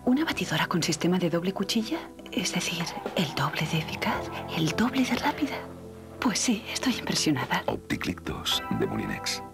¿Una batidora con sistema de doble cuchilla? Es decir, el doble de eficaz, el doble de rápida. Pues sí, estoy impresionada. Opticlic 2 de Molinex.